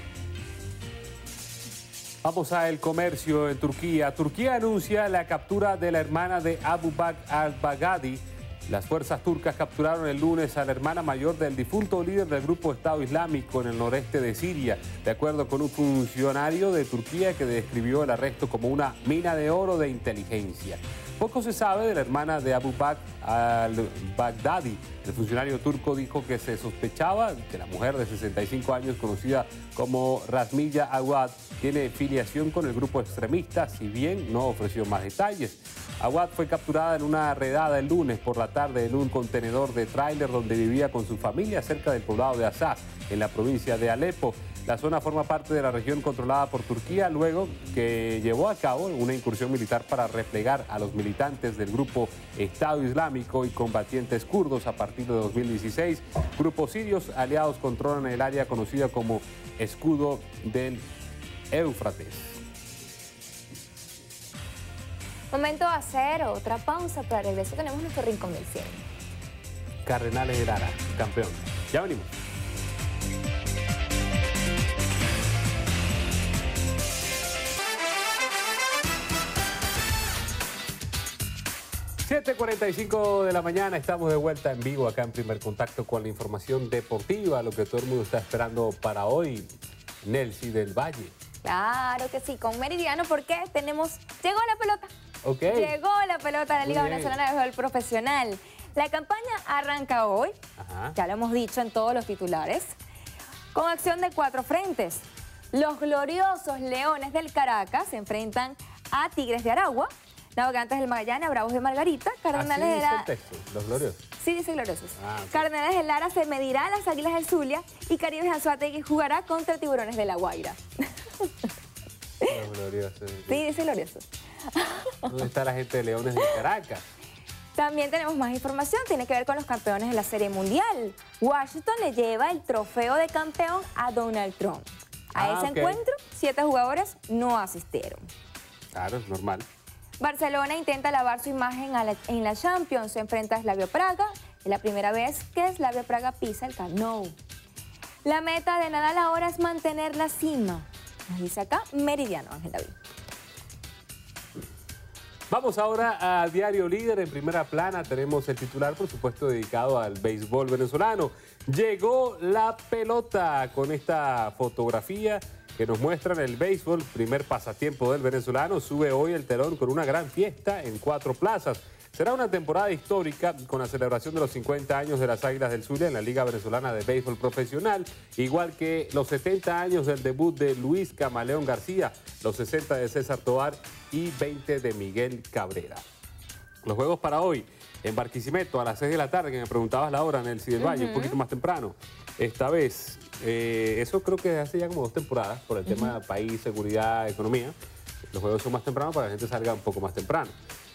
Vamos a el comercio en Turquía. Turquía anuncia la captura de la hermana de Abu Bakr al-Baghdadi. Las fuerzas turcas capturaron el lunes a la hermana mayor del difunto líder del grupo Estado Islámico en el noreste de Siria, de acuerdo con un funcionario de Turquía que describió el arresto como una mina de oro de inteligencia. Poco se sabe de la hermana de Abu Bakr al-Baghdadi. El funcionario turco dijo que se sospechaba que la mujer de sesenta y cinco años, conocida como Rasmilla Awad, tiene filiación con el grupo extremista, si bien no ofreció más detalles. Awad fue capturada en una redada el lunes por la tarde en un contenedor de tráiler donde vivía con su familia cerca del poblado de Azaz, en la provincia de Alepo. La zona forma parte de la región controlada por Turquía luego que llevó a cabo una incursión militar para replegar a los militantes del grupo Estado Islámico y combatientes kurdos a partir de dos mil dieciséis. Grupos sirios aliados controlan el área conocida como Escudo del Éufrates. Momento de hacer otra pausa, para regreso tenemos nuestro rincón del cielo. Cardenales de Lara, campeón. Ya venimos. siete cuarenta y cinco de la mañana, estamos de vuelta en vivo acá en Primer Contacto con la información deportiva, lo que todo el mundo está esperando para hoy. Nelcy del Valle. Claro que sí, con Meridiano, porque tenemos... Llegó la pelota. Ok. Llegó la pelota de la Liga Venezolana de Béisbol Profesional. La campaña arranca hoy, Ajá. ya lo hemos dicho en todos los titulares, con acción de cuatro frentes. Los gloriosos Leones del Caracas se enfrentan a Tigres de Aragua, Navegantes del Magallanes, Bravos de Margarita, Cardenales Así de dice Lara... el texto, los gloriosos. Sí, dice gloriosos. Ah, okay. Cardenales de Lara se medirá a las Águilas del Zulia y Caribes Anzoátegui jugará contra Tiburones de La Guaira. Los gloriosos. Sí, dice gloriosos. ¿Dónde está la gente de Leones del Caracas? También tenemos más información, tiene que ver con los campeones de la Serie Mundial. Washington le lleva el trofeo de campeón a Donald Trump. A Ah, ese ok. encuentro, siete jugadores no asistieron. Claro, es normal. Barcelona intenta lavar su imagen a la- en la Champions, se enfrenta a Slavia Praga. Es la primera vez que Slavia Praga pisa el Camp Nou. La meta de Nadal ahora es mantener la cima. Nos dice acá Meridiano, Ángel David. Vamos ahora a Diario Líder. En primera plana tenemos el titular, por supuesto, dedicado al béisbol venezolano. Llegó la pelota, con esta fotografía que nos muestran el béisbol, primer pasatiempo del venezolano. Sube hoy el telón con una gran fiesta en cuatro plazas. Será una temporada histórica con la celebración de los cincuenta años de las Águilas del Zulia en la Liga Venezolana de Béisbol Profesional, igual que los setenta años del debut de Luis Camaleón García, los sesenta de César Tovar y veinte de Miguel Cabrera. Los juegos para hoy en Barquisimeto a las seis de la tarde, que me preguntabas la hora, Nelcy del Valle, uh-huh. un poquito más temprano. Esta vez, eh, eso creo que hace ya como dos temporadas, por el uh-huh. tema país, seguridad, economía. Los juegos son más tempranos para que la gente salga un poco más temprano.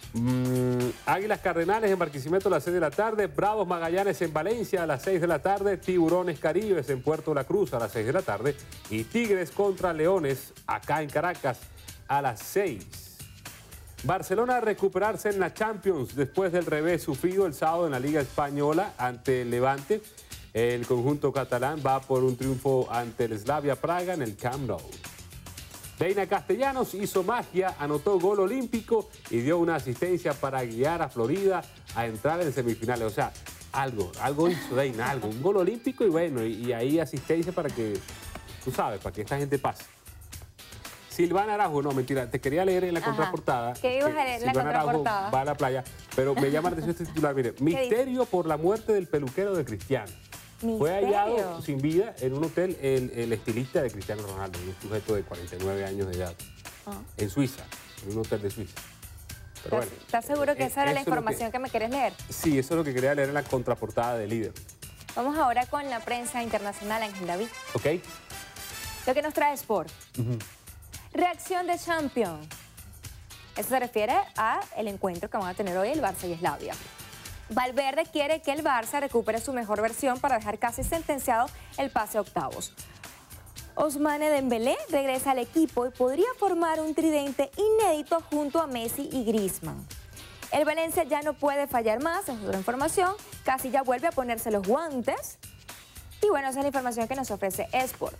Mm, Águilas Cardenales en Barquisimeto a las seis de la tarde, Bravos Magallanes en Valencia a las seis de la tarde, Tiburones Caribes en Puerto La Cruz a las seis de la tarde y Tigres contra Leones acá en Caracas a las seis. Barcelona a recuperarse en la Champions después del revés sufrido el sábado en la Liga Española ante el Levante. El conjunto catalán va por un triunfo ante el Slavia Praga en el Camp Nou. Deina Castellanos hizo magia, anotó gol olímpico y dio una asistencia para guiar a Florida a entrar en semifinales. O sea, algo, algo hizo Deina, algo, un gol olímpico y bueno, y, y ahí asistencia para que, tú sabes, para que esta gente pase. Silvana Araujo, no, mentira, te quería leer en la Ajá. contraportada. ¿Qué ibas a leer en la Silvana contraportada? Araujo va a la playa, pero me llama la atención este titular, mire, misterio por la muerte del peluquero de Cristiano. ¿Misterio? Fue hallado sin vida en un hotel el, el estilista de Cristiano Ronaldo, un sujeto de cuarenta y nueve años de edad, ah. en Suiza, en un hotel de Suiza. Pero ¿Estás, bueno, ¿Estás seguro que esa era la eso información que, que me quieres leer? Sí, eso es lo que quería leer en la contraportada de Líder. Vamos ahora con la prensa internacional, Ángel David. Ok. Lo que nos trae Sport. Uh-huh. Reacción de Champions. Eso se refiere al encuentro que van a tener hoy el Barça y Slavia. Valverde quiere que el Barça recupere su mejor versión para dejar casi sentenciado el pase a octavos. Ousmane Dembélé regresa al equipo y podría formar un tridente inédito junto a Messi y Griezmann. El Valencia ya no puede fallar más, es otra información. Casi ya vuelve a ponerse los guantes. Y bueno, esa es la información que nos ofrece Sport.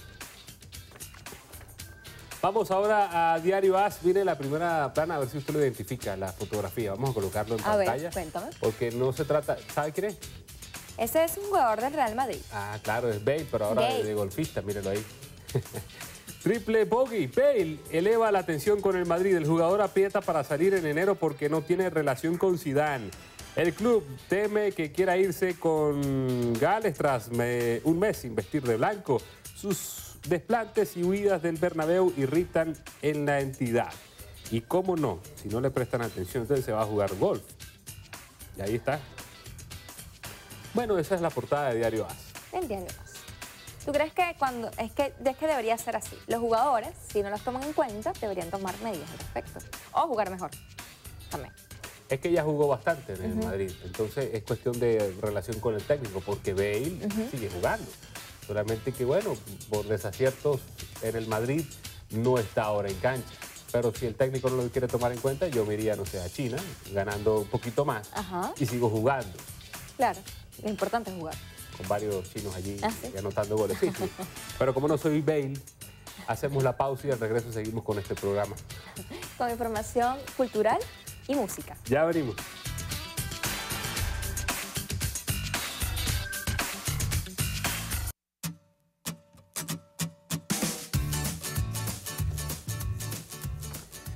Vamos ahora a Diario A S. Viene la primera plana, a ver si usted lo identifica, la fotografía. Vamos a colocarlo en a pantalla. Ver, cuéntame. Porque no se trata... ¿Sabe quién es? Ese es un jugador del Real Madrid. Ah, claro, es Bale, pero ahora de, de golfista, mírenlo ahí. Triple bogey. Bale eleva la tensión con el Madrid. El jugador aprieta para salir en enero porque no tiene relación con Zidane. El club teme que quiera irse con Gales tras me, un mes sin vestir de blanco. Sus desplantes y huidas del Bernabéu irritan en la entidad. Y cómo no, si no le prestan atención, entonces se va a jugar golf. Y ahí está. Bueno, esa es la portada de Diario A S. El Diario A S. ¿Tú crees que cuando es que es que debería ser así? Los jugadores, si no los toman en cuenta, deberían tomar medidas al respecto. O jugar mejor. También. Es que ella jugó bastante en el uh-huh. Madrid. Entonces es cuestión de relación con el técnico, porque Bale uh-huh. sigue jugando. Solamente que, bueno, por desaciertos en el Madrid no está ahora en cancha. Pero si el técnico no lo quiere tomar en cuenta, yo me iría, no sé, a China, ganando un poquito más Ajá. y sigo jugando. Claro, lo importante es jugar. Con varios chinos allí ¿Ah, sí? y anotando goles. Sí, sí. Pero como no soy Bale, hacemos la pausa y al regreso seguimos con este programa. Con información cultural y música. Ya venimos.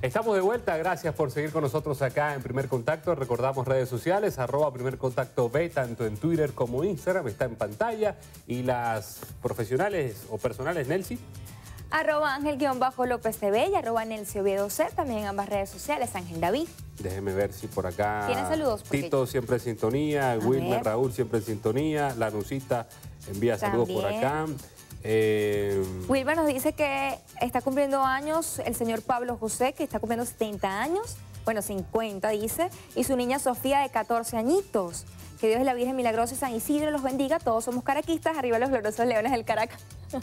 Estamos de vuelta, gracias por seguir con nosotros acá en Primer Contacto. Recordamos redes sociales, arroba Primer Contacto B, tanto en Twitter como Instagram, está en pantalla. Y las profesionales o personales, Nelcy. Arroba Ángel-López T V y arroba Nelcy Oviedo C, también en ambas redes sociales, Ángel David. Déjeme ver si por acá... ¿Tiene saludos? Porque... Tito siempre en sintonía, Wilmer ver. Raúl siempre en sintonía, la Nusita envía saludos También. por acá. Eh... Wilmer nos dice que está cumpliendo años el señor Pablo José, que está cumpliendo setenta años, bueno, cincuenta dice, y su niña Sofía de catorce añitos. Que Dios y la Virgen Milagrosa y San Isidro los bendiga, todos somos caraquistas, arriba los gloriosos leones del Caracas.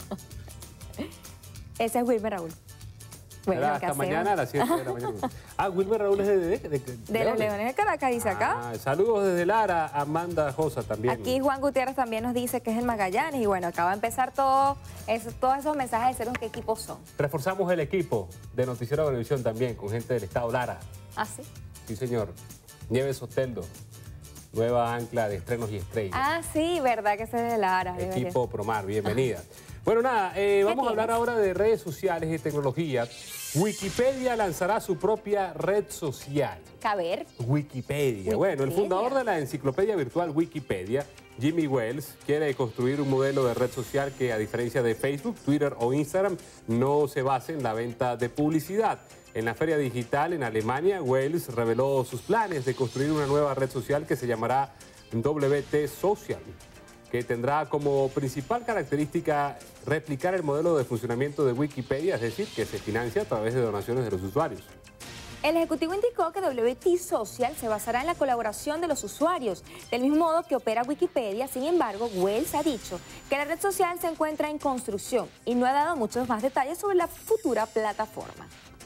Ese es Wilmer Raúl. Bueno, hasta hacemos? Mañana a las siete de la mañana. Ah, Wilmer Raúl es de, de, de, de, de, de los Leones del Caracas, dice acá. Ah, saludos desde Lara, Amanda Josa también. Aquí Juan Gutiérrez también nos dice que es el Magallanes y bueno, acaba de empezar todo eso, todos esos mensajes de ser qué equipos son. Reforzamos el equipo de Noticiero Venevisión también con gente del estado Lara. ¿Ah, sí? Sí, señor. Nieves Soteldo, nueva ancla de estrenos y estrellas. Ah, sí, verdad que ese es de Lara. Equipo Promar, bienvenida. Bueno, nada, eh, vamos a hablar ahora de redes sociales y tecnología. Wikipedia lanzará su propia red social. A ver. Wikipedia. Wikipedia. Bueno, el fundador de la enciclopedia virtual Wikipedia, Jimmy Wales, quiere construir un modelo de red social que, a diferencia de Facebook, Twitter o Instagram, no se base en la venta de publicidad. En la feria digital en Alemania, Wales reveló sus planes de construir una nueva red social que se llamará W T Social, que tendrá como principal característica replicar el modelo de funcionamiento de Wikipedia, es decir, que se financia a través de donaciones de los usuarios. El ejecutivo indicó que W T Social se basará en la colaboración de los usuarios, del mismo modo que opera Wikipedia. Sin embargo, Wales ha dicho que la red social se encuentra en construcción y no ha dado muchos más detalles sobre la futura plataforma.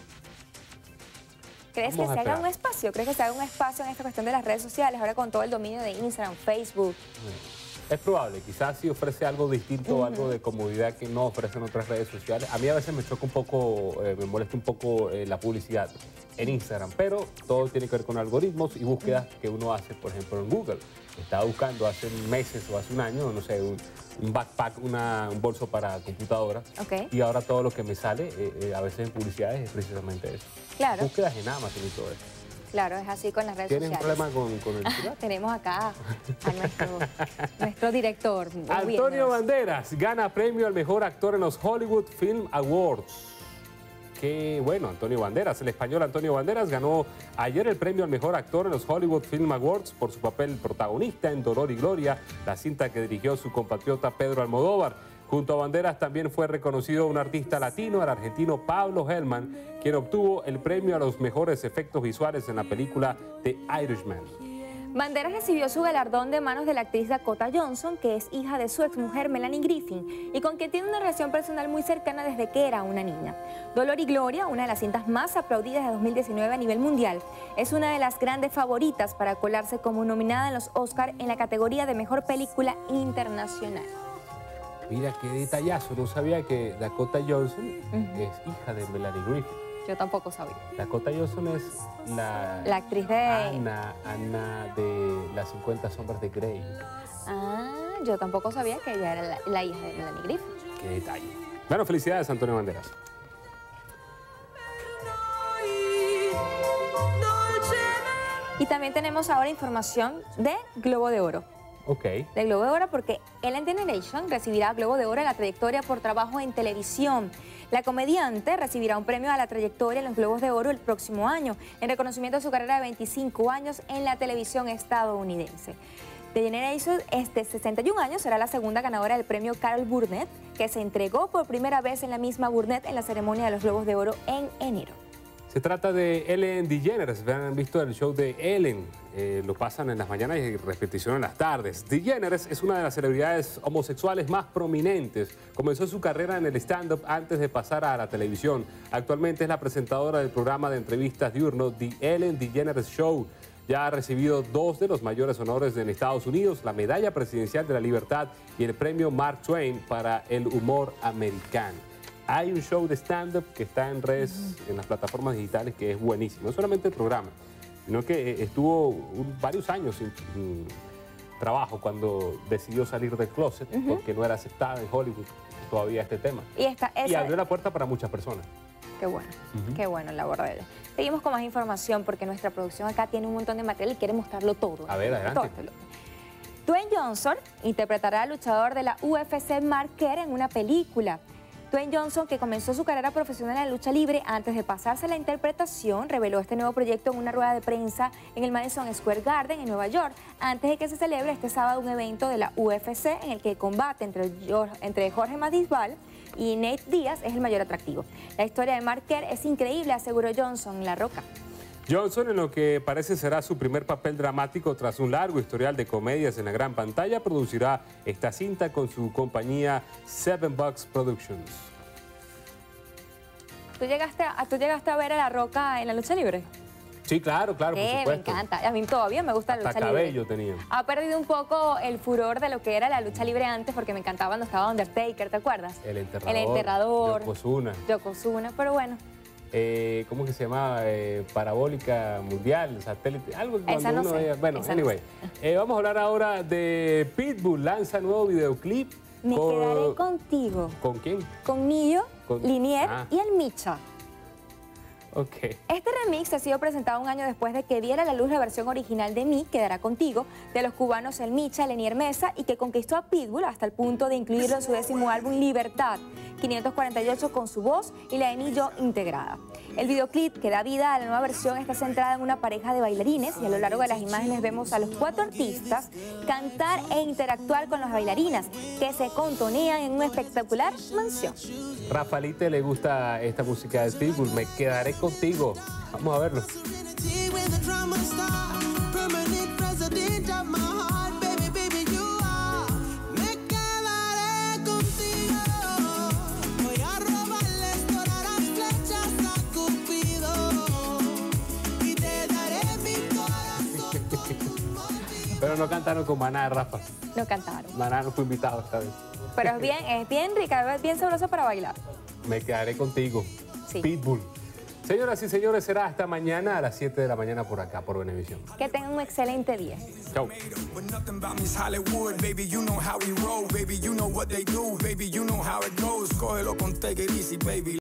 ¿Crees Vamos que se haga un espacio? ¿Crees que se haga un espacio en esta cuestión de las redes sociales, ahora con todo el dominio de Instagram, Facebook? Es probable, quizás sí ofrece algo distinto, uh-huh. algo de comodidad que no ofrecen otras redes sociales. A mí a veces me choca un poco, eh, me molesta un poco eh, la publicidad en Instagram, pero todo tiene que ver con algoritmos y búsquedas uh-huh. que uno hace, por ejemplo, en Google. Estaba buscando hace meses o hace un año, no sé, un, un backpack, una, un bolso para computadora. Okay. Y ahora todo lo que me sale, eh, eh, a veces en publicidades, es precisamente eso. Claro. Búsquedas en Amazon y todo eso. Claro, es así con las redes ¿Tienes sociales. ¿Tienes un problema con, con el ciudad? Tenemos acá a nuestro, nuestro director. Antonio Banderas gana premio al mejor actor en los Hollywood Film Awards. Qué bueno, Antonio Banderas. El español Antonio Banderas ganó ayer el premio al mejor actor en los Hollywood Film Awards por su papel protagonista en Dolor y Gloria, la cinta que dirigió su compatriota Pedro Almodóvar. Junto a Banderas también fue reconocido un artista latino, el argentino Pablo Hellman, quien obtuvo el premio a los mejores efectos visuales en la película The Irishman. Banderas recibió su galardón de manos de la actriz Dakota Johnson, que es hija de su exmujer Melanie Griffin y con quien tiene una relación personal muy cercana desde que era una niña. Dolor y Gloria, una de las cintas más aplaudidas de dos mil diecinueve a nivel mundial, es una de las grandes favoritas para colarse como nominada en los Oscar en la categoría de Mejor Película Internacional. Mira qué detallazo, no sabía que Dakota Johnson uh-huh. es hija de Melanie Griffin. Yo tampoco sabía. Dakota Johnson es la, la actriz de... Ana, Ana de las cincuenta sombras de Grey. Ah, yo tampoco sabía que ella era la, la hija de Melanie Griffin. Qué detalle. Bueno, felicidades, Antonio Banderas. Y también tenemos ahora información de Globo de Oro. Ok. De Globo de Oro porque Ellen DeGeneres recibirá Globo de Oro en la trayectoria por trabajo en televisión. La comediante recibirá un premio a la trayectoria en los Globos de Oro el próximo año, en reconocimiento a su carrera de veinticinco años en la televisión estadounidense. DeGeneres es de sesenta y un años, será la segunda ganadora del premio Carol Burnett, que se entregó por primera vez en la misma Burnett en la ceremonia de los Globos de Oro en enero. Se trata de Ellen DeGeneres. Han visto el show de Ellen. Eh, lo pasan en las mañanas y repetición en las tardes. DeGeneres es una de las celebridades homosexuales más prominentes. Comenzó su carrera en el stand-up antes de pasar a la televisión. Actualmente es la presentadora del programa de entrevistas diurno The Ellen DeGeneres Show. Ya ha recibido dos de los mayores honores en Estados Unidos, la Medalla Presidencial de la Libertad y el premio Mark Twain para el humor americano. Hay un show de stand-up que está en redes, uh-huh. en las plataformas digitales, que es buenísimo. No solamente el programa, sino que estuvo un, varios años sin, sin trabajo cuando decidió salir del closet, uh-huh. porque no era aceptada en Hollywood todavía este tema. Y, esta, esa... y abrió la puerta para muchas personas. Qué bueno, Uh-huh. qué bueno la labor de ella. Seguimos con más información porque nuestra producción acá tiene un montón de material y quiere mostrarlo todo. A ver, adelante. Todo. Dwayne Johnson interpretará al luchador de la U F C Mark Kerr en una película. Dwayne Johnson, que comenzó su carrera profesional en la lucha libre antes de pasarse a la interpretación, reveló este nuevo proyecto en una rueda de prensa en el Madison Square Garden en Nueva York, antes de que se celebre este sábado un evento de la U F C en el que el combate entre, entre Jorge Masvidal y Nate Diaz es el mayor atractivo. La historia de Mark Kerr es increíble, aseguró Johnson en La Roca. Johnson, en lo que parece será su primer papel dramático tras un largo historial de comedias en la gran pantalla, producirá esta cinta con su compañía Seven Bucks Productions. ¿Tú llegaste, a, ¿Tú llegaste a ver a La Roca en la lucha libre? Sí, claro, claro, por Eh, me supuesto. encanta. A mí todavía me gusta la Hasta lucha libre. cabello tenía. Ha perdido un poco el furor de lo que era la lucha libre antes, porque me encantaba cuando estaba Undertaker, ¿te acuerdas? El enterrador. El enterrador. Yokozuna. Yokozuna, pero bueno. Eh, ¿Cómo que se llamaba? Eh, parabólica mundial, satélite, algo que Esa cuando no uno sé, veía- Bueno, esa no anyway. sé. Eh, vamos a hablar ahora de Pitbull. Lanza nuevo videoclip. Me con... quedaré contigo. ¿Con quién? Con Nillo, Con- Linier Ah. y el Micha. Ok. Este remix ha sido presentado un año después de que viera a la luz la versión original de Mi, Quedará Contigo, de los cubanos El Micha, Lenier Mesa, y que conquistó a Pitbull hasta el punto de incluirlo en su décimo álbum Libertad, quinientos cuarenta y ocho, con su voz y la de Nillo integrada. El videoclip que da vida a la nueva versión está centrada en una pareja de bailarines y a lo largo de las imágenes vemos a los cuatro artistas cantar e interactuar con las bailarinas que se contonean en una espectacular mansión. Rafaelite le gusta esta música de Pitbull. Me quedaré contigo. Vamos a verlo. Pero no cantaron con Maná, Rafa. No cantaron. Maná no fue invitado esta vez. Pero es bien, es bien rica, es bien sabrosa para bailar. Me quedaré contigo. Sí. Pitbull. Señoras y señores, será hasta mañana a las siete de la mañana por acá, por Venevisión. Que tengan un excelente día. Chau. But nothing about me's Hollywood, baby, you know how we roll, baby, you know what they do, baby, you know how it goes. Cógelo con take it easy, baby.